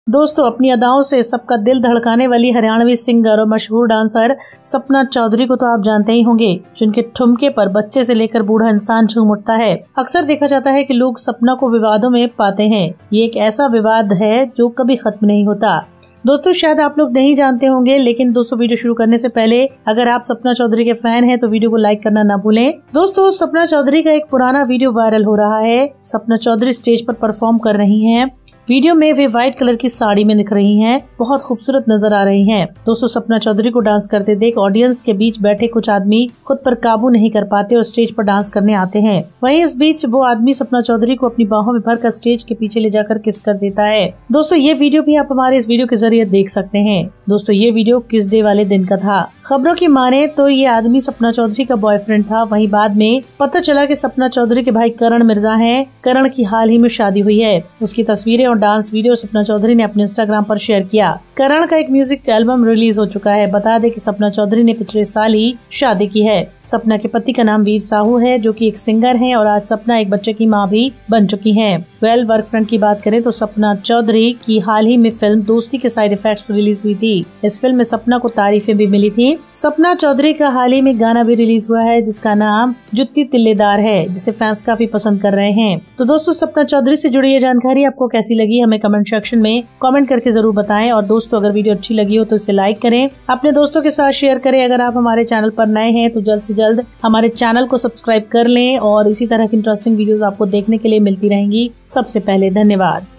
दोस्तों, अपनी अदाओं से सबका दिल धड़काने वाली हरियाणवी सिंगर और मशहूर डांसर सपना चौधरी को तो आप जानते ही होंगे, जिनके ठुमके पर बच्चे से लेकर बूढ़ा इंसान झूम उठता है। अक्सर देखा जाता है कि लोग सपना को विवादों में पाते हैं। ये एक ऐसा विवाद है जो कभी खत्म नहीं होता। दोस्तों, शायद आप लोग नहीं जानते होंगे, लेकिन दोस्तों वीडियो शुरू करने से पहले अगर आप सपना चौधरी के फैन हैं तो वीडियो को लाइक करना ना भूलें। दोस्तों, सपना चौधरी का एक पुराना वीडियो वायरल हो रहा है। सपना चौधरी स्टेज पर परफॉर्म कर रही हैं। वीडियो में वे व्हाइट कलर की साड़ी में दिख रही हैं, बहुत खूबसूरत नजर आ रही हैं। दोस्तों, सपना चौधरी को डांस करते देख ऑडियंस के बीच बैठे कुछ आदमी खुद पर काबू नहीं कर पाते और स्टेज पर डांस करने आते हैं। वहीं इस बीच वो आदमी सपना चौधरी को अपनी बाहों में भरकर स्टेज के पीछे ले जाकर किस कर देता है। दोस्तों, ये वीडियो भी आप हमारे इस वीडियो के जरिए देख सकते हैं। दोस्तों, ये वीडियो किस डे वाले दिन का था। खबरों की माने तो ये आदमी सपना चौधरी का बॉयफ्रेंड था। वहीं बाद में पता चला कि सपना चौधरी के भाई करण मिर्जा हैं। करण की हाल ही में शादी हुई है। उसकी तस्वीरें और डांस वीडियो सपना चौधरी ने अपने इंस्टाग्राम पर शेयर किया। करण का एक म्यूजिक एल्बम रिलीज हो चुका है। बता दें कि सपना चौधरी ने पिछले साल ही शादी की है। सपना के पति का नाम वीर साहू है, जो कि एक सिंगर हैं और आज सपना एक बच्चे की मां भी बन चुकी हैं। वर्क फ्रंट की बात करें तो सपना चौधरी की हाल ही में फिल्म दोस्ती के साइड इफेक्ट्स रिलीज हुई थी। इस फिल्म में सपना को तारीफें भी मिली थी। सपना चौधरी का हाल ही में गाना भी रिलीज हुआ है, जिसका नाम जुत्ती तिल्लेदार है, जिसे फैंस काफी पसंद कर रहे हैं। तो दोस्तों, सपना चौधरी से जुड़ी ये जानकारी आपको कैसी लगी, हमें कमेंट सेक्शन में कमेंट करके जरूर बताएं। और दोस्तों, अगर वीडियो अच्छी लगी हो तो इसे लाइक करें, अपने दोस्तों के साथ शेयर करें। अगर आप हमारे चैनल पर नए हैं तो जल्द से जल्द हमारे चैनल को सब्सक्राइब कर लें और इसी तरह की इंटरेस्टिंग वीडियोस आपको देखने के लिए मिलती रहेंगी सबसे पहले। धन्यवाद।